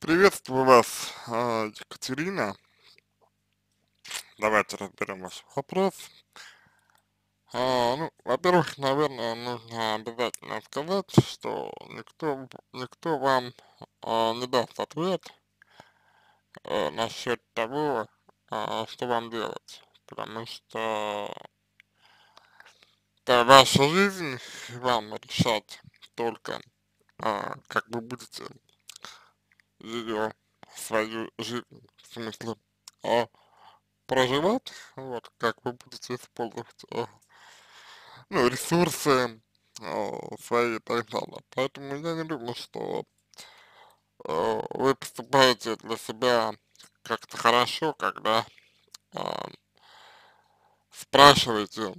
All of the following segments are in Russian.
Приветствую вас, Екатерина. Давайте разберем ваш вопрос. Ну, во-первых, наверное, нужно обязательно сказать, что никто вам не даст ответ насчет того, что вам делать. Потому что это ваша жизнь, и вам решать только, как вы будете ее, свою жизнь, в смысле, а, проживать, вот, как вы будете использовать, ну, ресурсы свои и так далее. Поэтому я не думаю, что вы поступаете для себя как-то хорошо, когда а, спрашиваете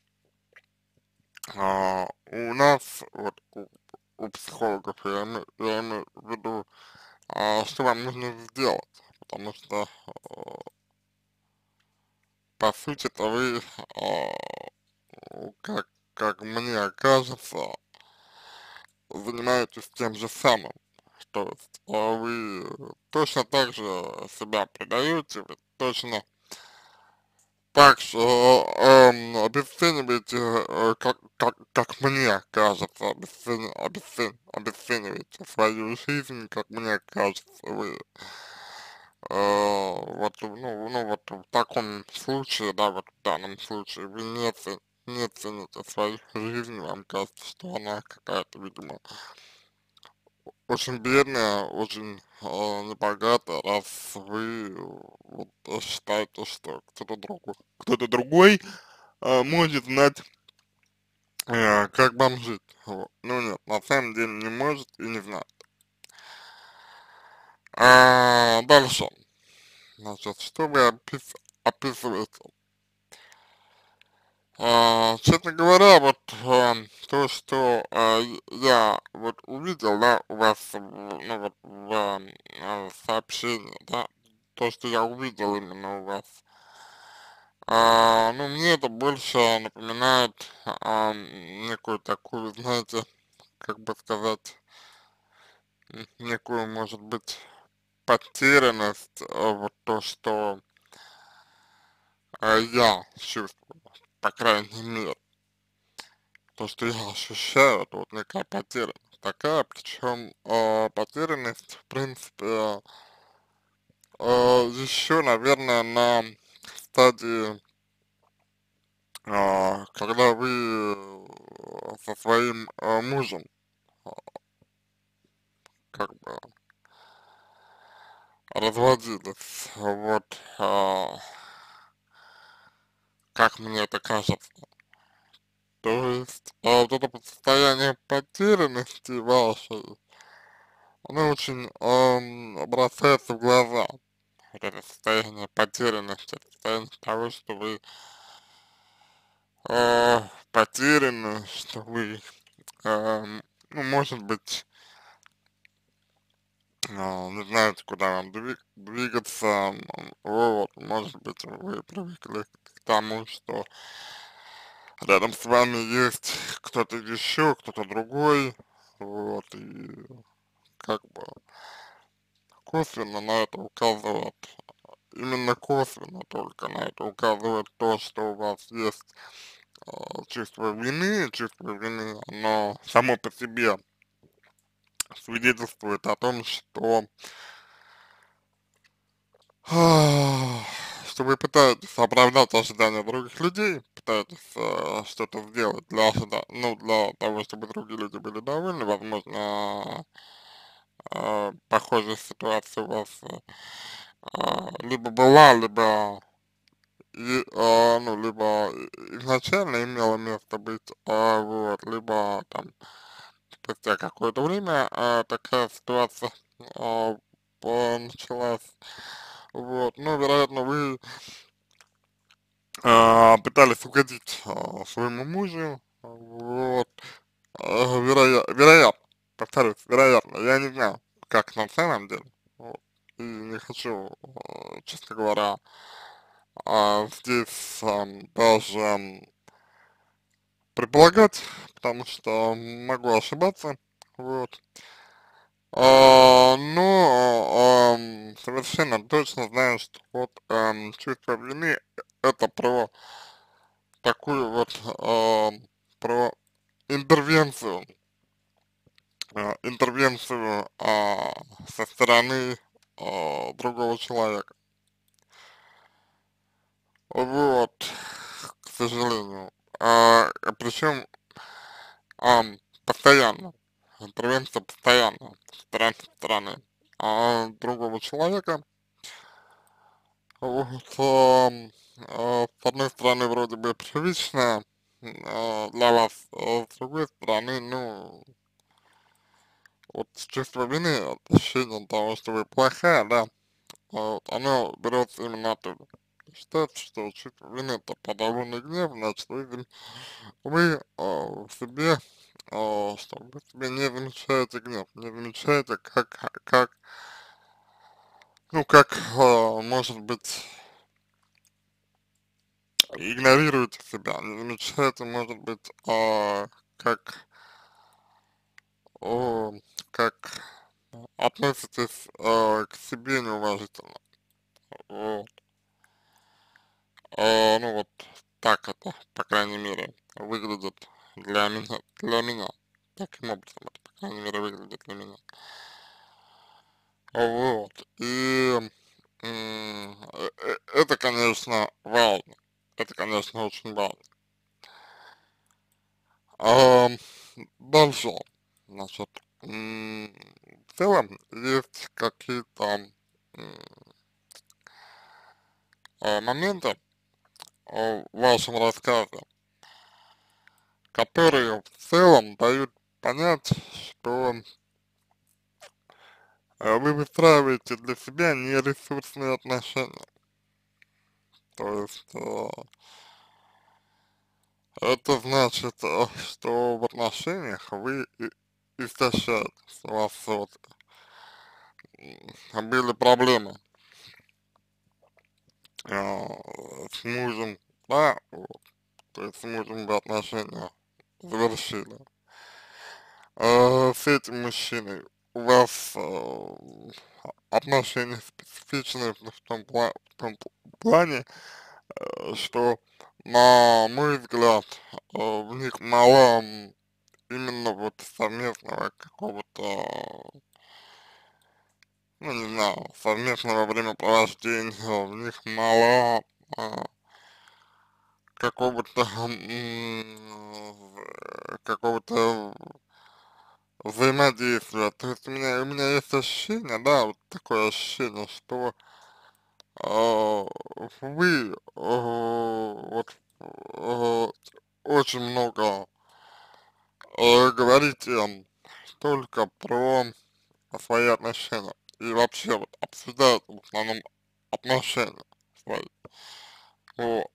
у нас, вот, у психологов, я имею в виду, что вам нужно сделать, потому что, по сути-то вы, как мне кажется, занимаетесь тем же самым. То есть вы точно так же себя предаете, вы точно так же обесцениваете, как мне кажется, обесцениваете свою жизнь, как мне кажется, вы вот, ну вот в таком случае, да, вот в данном случае вы не цените свою жизнь, вам кажется, что она какая-то, видимо, очень бедная, очень небогатая, раз вы вот, считаете, что кто-то другой может знать, как вам жить. Вот. Ну нет, на самом деле не может и не знает. Дальше. Значит, что вы описываете? Честно говоря, вот то, что я вот увидел, да, у вас, ну вот в сообщении, да, то, что я увидел именно у вас, ну мне это больше напоминает некую такую, знаете, как бы сказать, некую, может быть, потерянность, вот то, что я чувствую, по крайней мере. То, что я ощущаю, это вот некая потерянность такая, причем потерянность, в принципе, еще, наверное, на стадии, когда вы со своим мужем, а, как бы, разводились, вот, как мне это кажется. То есть, вот это вот состояние потерянности вашей, оно очень бросается в глаза. Вот это состояние потерянности, это состояние того, что вы потеряны, что вы, ну, может быть, не знаете, куда вам двигаться, вот, может быть, вы привыкли к тому, что рядом с вами есть кто-то еще, кто-то другой, вот, и как бы косвенно на это указывает, именно косвенно только на это указывает то, что у вас есть чувство вины, оно само по себе свидетельствует о том, что вы пытаетесь оправдать ожидания других людей, пытаетесь что-то сделать для ну, для того, чтобы другие люди были довольны, возможно, похожая ситуация у вас либо была, либо ну, либо изначально имело место быть, вот, либо там спустя какое-то время такая ситуация началась, вот, ну, вероятно, вы пытались угодить своему мужу, вот, вероятно, повторюсь, вероятно, я не знаю, как на самом деле, вот, и не хочу, честно говоря, здесь даже предполагать, потому что могу ошибаться, вот. Но совершенно точно знаю, что вот чувство вины это про такую вот, про интервенцию, со стороны другого человека. Вот, к сожалению. Причем постоянно. Интервенция постоянно со стороны другого человека. Вот, с одной стороны, вроде бы привычная для вас, с другой стороны, ну, вот чувство вины, ощущение того, что вы плохая, да, вот, оно берется именно оттуда. Считается, что чувство вины это подавленный гнев, значит, вы в себе, что вы в себе не замечаете гнев, не замечаете, как, может быть, игнорируете себя, не замечаете, может быть, как, о, как относитесь к себе неуважительно. Вот. Ну вот так это, по крайней мере, выглядит для меня. Таким образом это, по крайней мере, выглядит для меня. Вот. И это, конечно, важно. Это, конечно, очень важно. А, Дальше, значит, в целом есть какие-то моменты в вашем рассказе, которые в целом дают понять, что вы выстраиваете для себя нересурсные отношения. То есть это значит, что в отношениях вы истощаетесь, у вас вот были проблемы с мужем, да, вот, то есть с мужем вы отношения завершили. С этим мужчиной у вас отношения специфичные в том плане, что, на мой взгляд, в них мало именно вот совместного какого-то, ну не знаю, совместного времяпровождения, в них мало а, какого-то какого-то взаимодействия. То есть у меня есть ощущение, да, вот такое ощущение, что вы вот очень много говорите только про свои отношения и вообще вот обсуждают в основном отношения свои. Вот.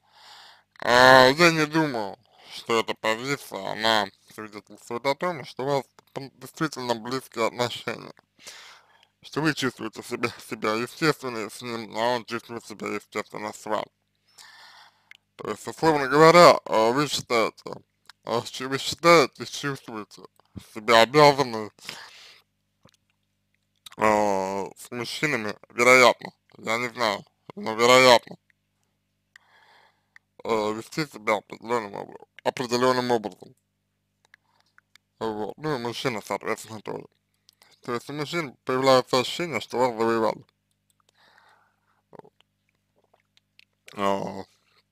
Я не думаю, что эта позиция, она свидетельствует о том, что у вас действительно близкие отношения, что вы чувствуете себя естественно с ним, а он чувствует себя естественно с вами. То есть, условно говоря, вы считаете, чувствуете себя обязаны с мужчинами, вероятно, я не знаю, но вероятно, вести себя определенным образом. Вот. Ну и мужчина, соответственно, тоже. То есть у мужчин появляется ощущение, что вас завоевали. А,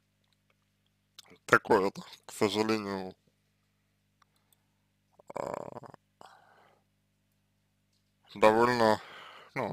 Такое это, к сожалению, а, довольно, ну,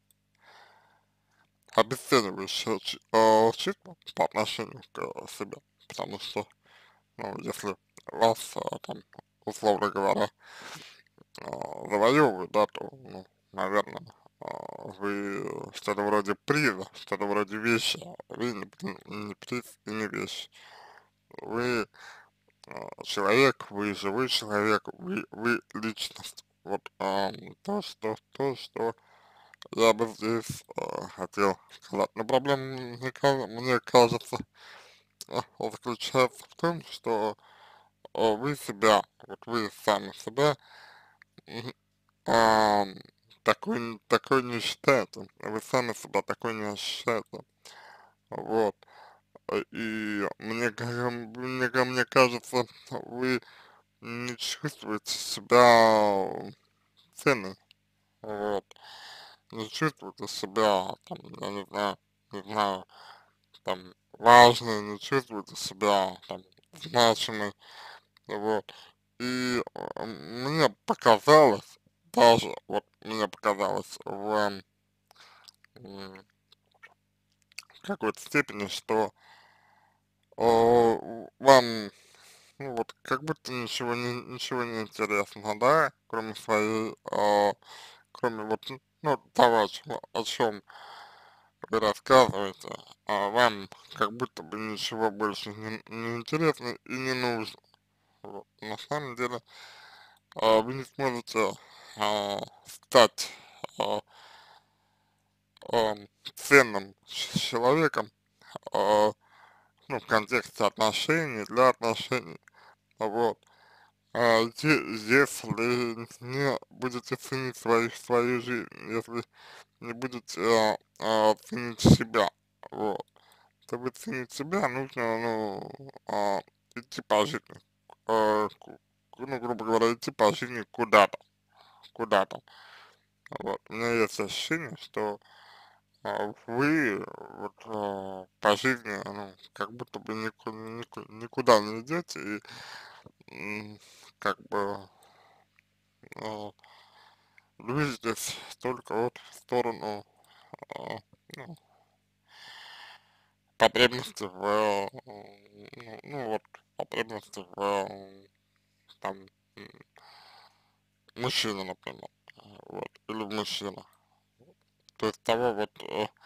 обесценивающее чувство по отношению к себе. Потому что, ну, если вас там, условно говоря, завоевывают, да, то, ну, наверное, вы что-то вроде приза, что-то вроде вещи, а вы не приз и не вещь. Вы человек, вы живой человек, вы личность. Вот то, что я бы здесь хотел сказать. Но проблема, мне кажется, заключается в том, что вы себя, вот вы сами себя, м, такой не считаете, вы сами себя такой не ощущаете, вот, и мне кажется, вы не чувствуете себя ценной, вот, не чувствуете себя, там, я не знаю, там, важной, не чувствуете себя, там, значимой, вот, и мне показалось, даже, вот, мне показалось м, в какой-то степени, что вам, ну, вот, как будто ничего не интересно, да, кроме своей, кроме вот, ну, того, о чем вы рассказываете, вам как будто бы ничего больше не интересно и не нужно. Вот. На самом деле, вы не сможете стать а, ценным человеком, а, ну, в контексте отношений, для отношений, вот, если не будете ценить свою жизнь, если не будете ценить себя, вот. Чтобы ценить себя, нужно, ну, идти по жизни, ну, грубо говоря, идти по жизни куда-то. Вот. У меня есть ощущение, что вы вот по жизни, ну, как будто бы никуда не идете и как бы а, движетесь только вот в сторону а, ну, потребности ну вот, потребности там, м, мужчины, например, вот, или в мужчинах. То есть того вот,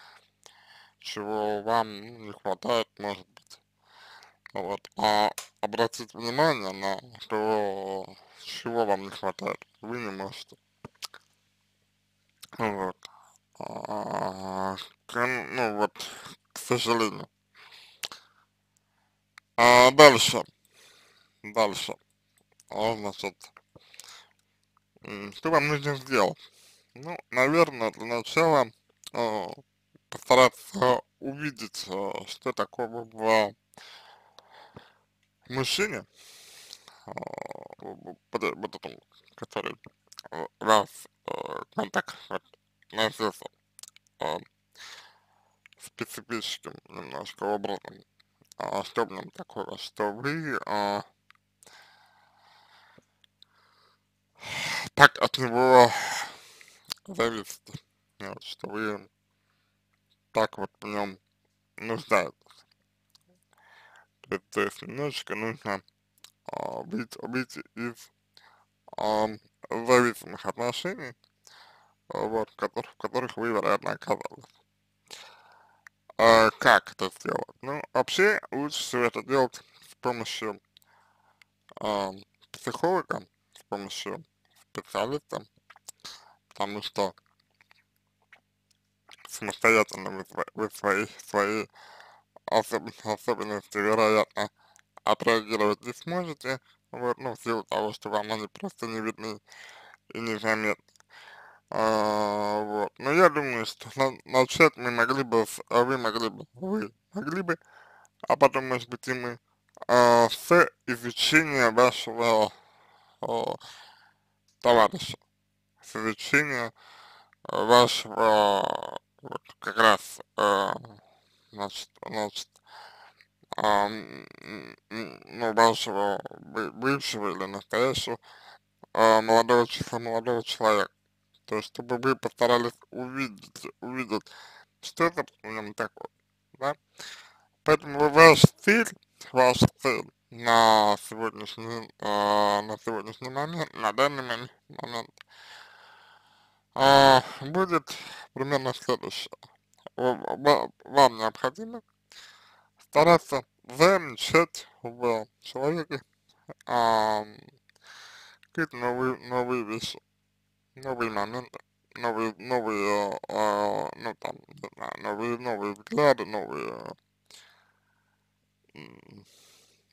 чего вам ну, не хватает, может быть. Вот. А обратить внимание на то, чего вам не хватает, вы не можете. Вот. Ну вот, к сожалению. Дальше. Значит, что вам нужно сделать? Ну, наверное, для начала а, постараться увидеть, что такого в мужчине, вот этом, который раз контакт вот, носился а, специфическим немножко образом, что в нем такого, что вы так от него зависите, вот, что вы так вот в нем нуждаетесь. То есть немножечко нужно выйти из а, зависимых отношений, вот, в которых вы, вероятно, оказались. Как это сделать? Ну, вообще, лучше всего это делать с помощью а, психолога, с помощью специалиста, потому что самостоятельно вы свои особенности, вероятно, отреагировать не сможете, вот, ну, в силу того, что вам они просто не видны и незаметны. Вот. Но я думаю, что начать вы могли бы, а потом, может быть, и мы, с изучения вашего а, товарища, с изучения вашего, вот, как раз, значит, ну, вашего бывшего или настоящего молодого человека. То есть, чтобы вы постарались увидеть, что это в нем такое, да? Поэтому ваша цель на сегодняшний момент, на данный момент, будет примерно следующее. Вам необходимо стараться замечать в человеке а, какие-то новые вещи, новые моменты, ну там, не знаю, новые взгляды, новые м,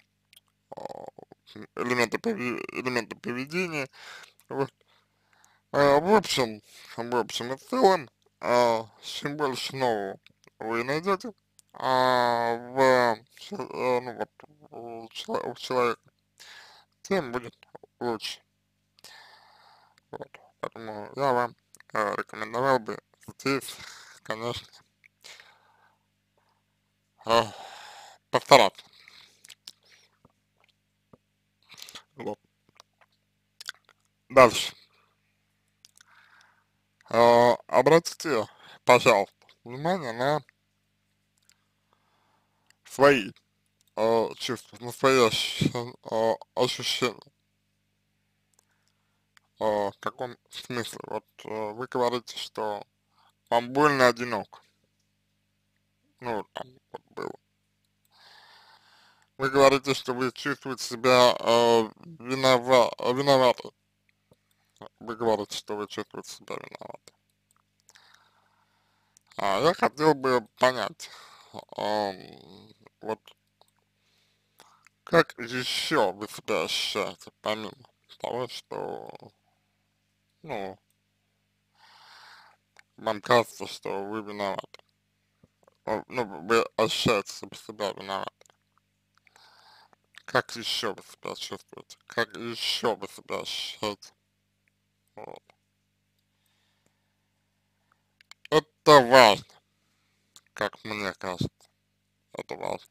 а, элементы поведения, вот, в общем и целом, чем больше нового вы найдете, ну вот, у человека, тем будет лучше. Вот. Поэтому я вам рекомендовал бы здесь, конечно, э, постараться. Вот. Дальше. Обратите, пожалуйста, внимание на свои чувства, на свои ощущения. В каком смысле? Вот вы говорите, что вам больно одиноко. Ну, там вот было. Вы говорите, что вы чувствуете себя виноваты. Вы говорите, что вы чувствуете себя виноваты. Я хотел бы понять, ам, вот как еще вы себя ощущаете, помимо того, что, ну, вам кажется, что вы виноваты. Ну, вы ощущаете себя виноваты. Как еще вы себя чувствуете? Как еще вы себя ощущаете? Вот. Это важно, как мне кажется. Это важно.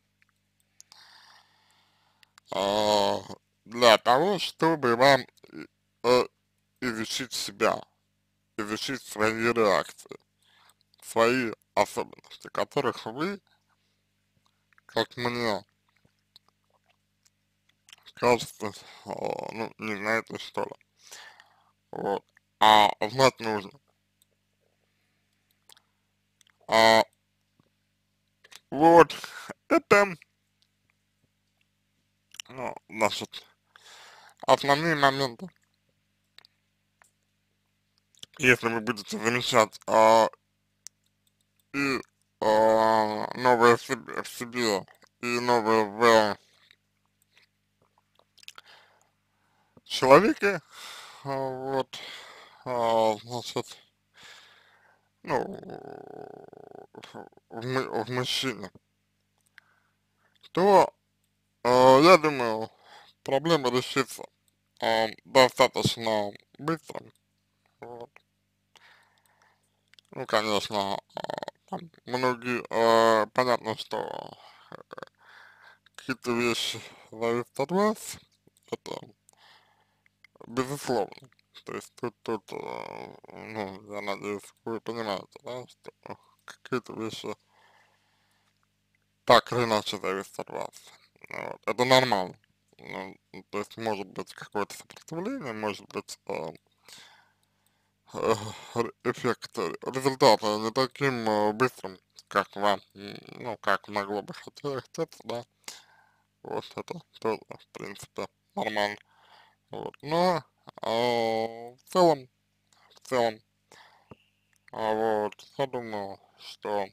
А, для того, чтобы вам э, изучить себя, изучить свои реакции, свои особенности, которых вы, как мне кажется, ну, не знаете, что ли. Вот. Знать нужно. А, вот. Это, ну, значит, основные моменты. Если вы будете замечать и новое в себе, и новое в человеке, вот, значит, ну, в мужчине, то, я думаю, проблема решится достаточно быстро. Вот. Ну, конечно, там многие, понятно, что какие-то вещи зависят от вас, это безусловно. То есть ну, я надеюсь, вы понимаете, да, что какие-то вещи так или иначе зависят от вас. Вот. Это нормально. Ну, то есть может быть какое-то сопротивление, может быть э, эффект, результат не таким быстрым, как вам, ну, как могло бы хотеться, да. Вот это тоже, в принципе, нормально. Вот. Но в целом, вот, я думаю, что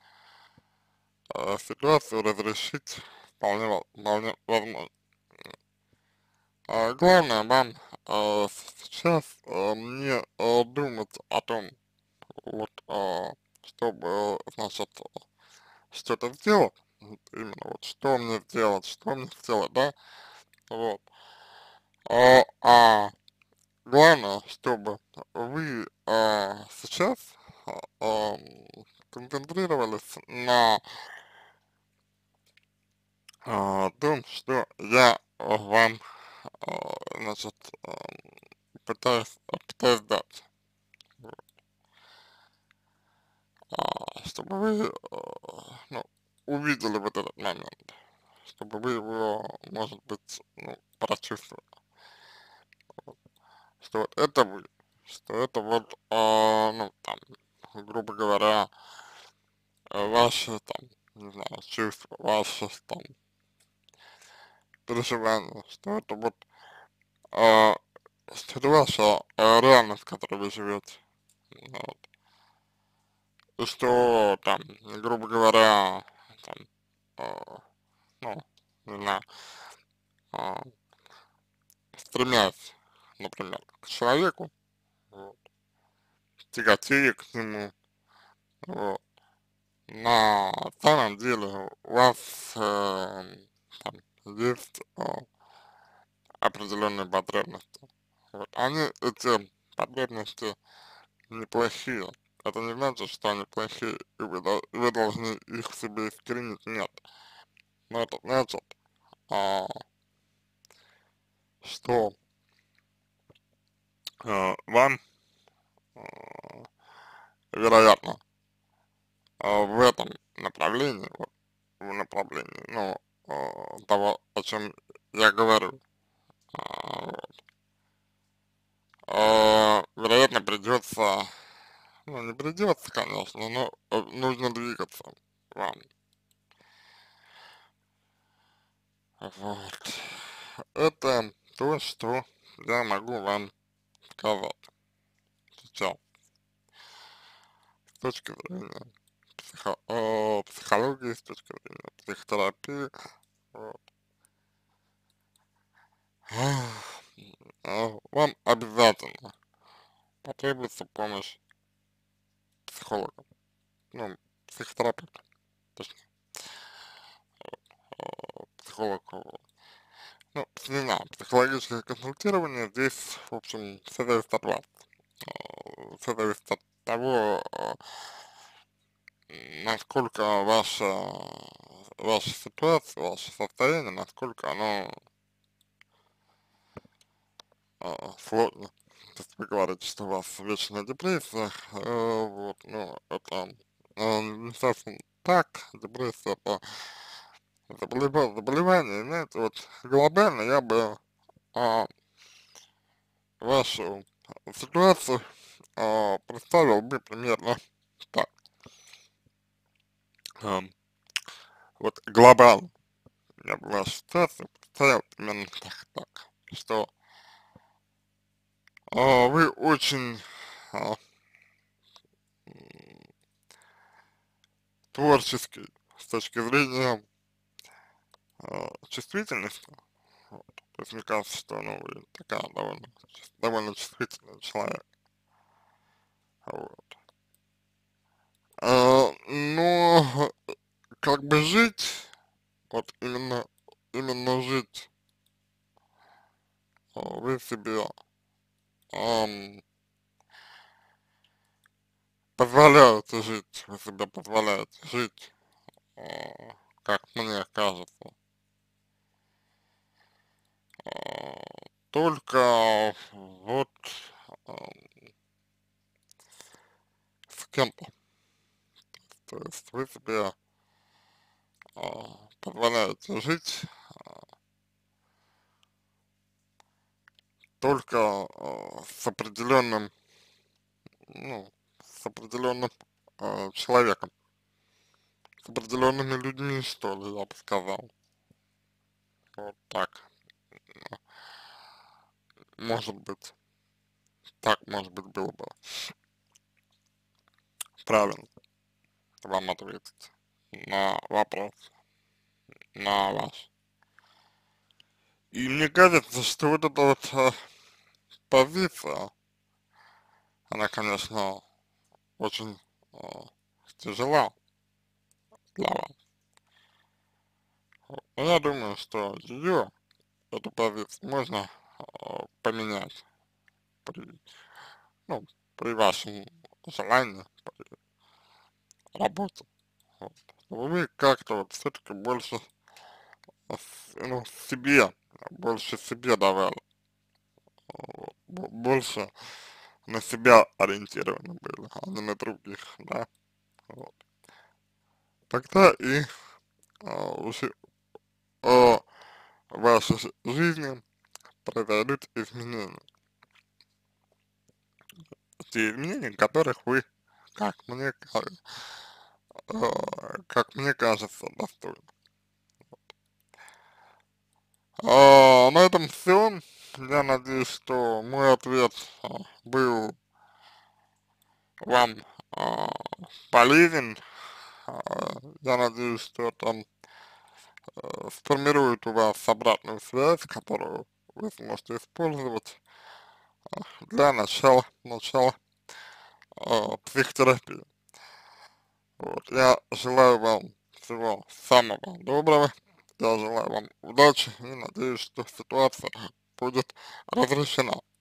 ситуацию разрешить вполне возможно. Главное вам сейчас не думать о том, вот, чтобы, значит, что-то сделать, вот именно вот, что мне сделать, да, вот, а главное, чтобы вы сейчас ам, концентрировались на том, что я вам, значит, пытаюсь дать, вот. Чтобы вы, ну, увидели вот этот момент, чтобы вы его, может быть, ну, прочувствовали, что вот это вы, что это вот, ну, там, грубо говоря, ваши, там, не знаю, чувства, ваши, там, переживания, что это вот, а, что это ваша реальность, в которой вы живете, вот. И что, там, грубо говоря, там, а, ну, не знаю, а, стремясь, например, к человеку, вот, тяготея к нему, вот. На самом деле у вас там есть определенные потребности. Вот. Эти потребности неплохие. Это не значит, что они плохие, и вы должны их в себе искоренить. Нет. Но это значит, а, что вам, а, вероятно, в этом направлении, вот, в направлении, ну, того, о чем я говорю, вот, вероятно, придется, ну, не придется, конечно, но нужно двигаться вам. Вот. Это то, что я могу вам сказать сейчас с точки зрения психологии, с точки зрения психотерапии. Вот. Вам обязательно потребуется помощь психолога, ну, психотерапевта, точнее, психолог. Ну, не знаю, психологическое консультирование здесь, в общем, все зависит от вас. Все зависит от того, насколько ваша ситуация, ваше состояние, насколько оно сложно. То есть вы говорите, что у вас вечная депрессия, вот, ну, это не совсем так, депрессия это заболевание, знаете, вот глобально я бы а, вашу ситуацию представил бы примерно так. Ам, вот глобально я бы вашу ситуацию представил примерно так, что вы очень а, м, творческий с точки зрения чувствительности. Вот. То есть мне кажется, что ну, вы такая довольно чувствительный человек. Вот. Но как бы жить, вот именно жить вы себе ам, позволяете жить, вы себе позволяете жить, как мне кажется, только вот ам, с кем-то. То есть вы себе позволяете жить только с определенным, ну, с определенным человеком, с определенными людьми, что ли, я бы сказал. Вот так, может быть, так, может быть, было бы правильно вам ответить на вопрос, на ваш. И мне кажется, что вот эта вот позиция, она, конечно, очень э, тяжела для вас. Но я думаю, что ее, эту позицию, можно поменять при, ну, при вашем желании, при работе. Вот. Чтобы вы как-то вот все-таки больше ну, себе, больше себе давали, вот, больше на себя ориентированы были, а не на других, да, вот. Тогда и уже в вашей жизни произойдут изменения. Те изменения, которых вы, как мне, как мне кажется, достойны. На этом все. Я надеюсь, что мой ответ был вам а, полезен. А, я надеюсь, что это сформирует у вас обратную связь, которую вы сможете использовать для начала психотерапии. Вот, я желаю вам всего самого доброго, я желаю вам удачи и надеюсь, что ситуация будет разрешена.